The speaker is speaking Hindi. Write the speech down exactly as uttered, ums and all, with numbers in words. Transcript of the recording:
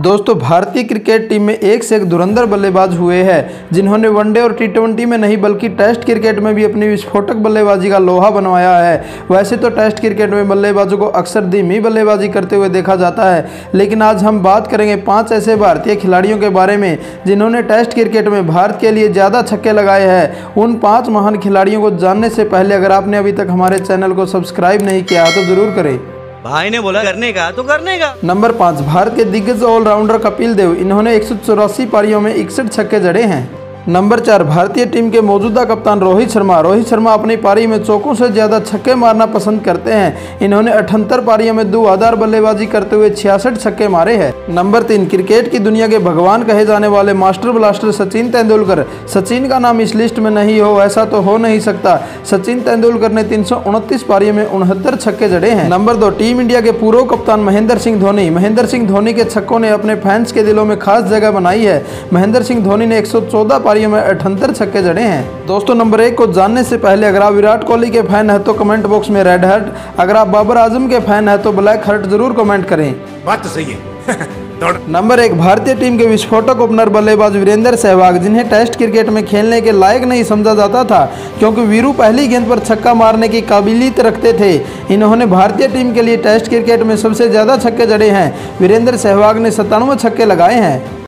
दोस्तों भारतीय क्रिकेट टीम में एक से एक धुरंधर बल्लेबाज हुए हैं जिन्होंने वनडे और टी ट्वेंटी में नहीं बल्कि टेस्ट क्रिकेट में भी अपनी विस्फोटक बल्लेबाजी का लोहा बनवाया है। वैसे तो टेस्ट क्रिकेट में बल्लेबाजों को अक्सर धीमी बल्लेबाजी करते हुए देखा जाता है, लेकिन आज हम बात करेंगे पाँच ऐसे भारतीय खिलाड़ियों के बारे में जिन्होंने टेस्ट क्रिकेट में भारत के लिए ज़्यादा छक्के लगाए हैं। उन पाँच महान खिलाड़ियों को जानने से पहले अगर आपने अभी तक हमारे चैनल को सब्सक्राइब नहीं किया तो ज़रूर करें। भाई ने बोला करने का तो करने का। नंबर पाँच, भारत के दिग्गज ऑलराउंडर कपिल देव। इन्होंने एक सौ चौरासी पारियों में इकसठ छक्के जड़े हैं। नंबर चार, भारतीय टीम के मौजूदा कप्तान रोहित शर्मा। रोहित शर्मा अपनी पारी में चौकों से ज़्यादा छक्के मारना पसंद करते हैं। इन्होंने अठहत्तर पारियों में धुआंधार बल्लेबाजी करते हुए छियासठ छक्के मारे हैं। नंबर तीन, क्रिकेट की दुनिया के भगवान कहे जाने वाले मास्टर ब्लास्टर सचिन तेंदुलकर। सचिन का नाम इस लिस्ट में नहीं हो ऐसा तो हो नहीं सकता। सचिन तेंदुलकर ने तीन सौ उनतीस पारियों में उनहत्तर छक्के जड़े हैं। नंबर दो, टीम इंडिया के पूर्व कप्तान महेंद्र सिंह धोनी। महेंद्र सिंह धोनी के छक्कों ने अपने फैंस के दिलों में खास जगह बनाई है। महेंद्र सिंह धोनी ने एक सौ चौदह पारियों में अठहत्तर छक्के जड़े हैं। दोस्तों नंबर एक को जानने से पहले अगर आप विराट कोहली के फैन हैं तो कमेंट बॉक्स में रेड हार्ट, अगर आप बाबर आजम के फैन हैं तो ब्लैक हार्ट जरूर कमेंट करें। बात तो सही है। नंबर एक, भारतीय टीम के विस्फोटक ओपनर बल्लेबाज वीरेंद्र सहवाग, जिन्हें टेस्ट क्रिकेट में खेलने के लायक नहीं समझा जाता था क्योंकि वीरू पहली गेंद पर छक्का मारने की काबिलियत रखते थे। इन्होंने भारतीय टीम के लिए टेस्ट क्रिकेट में सबसे ज्यादा छक्के जड़े हैं। वीरेंद्र सहवाग ने सत्तानवे छक्के लगाए हैं।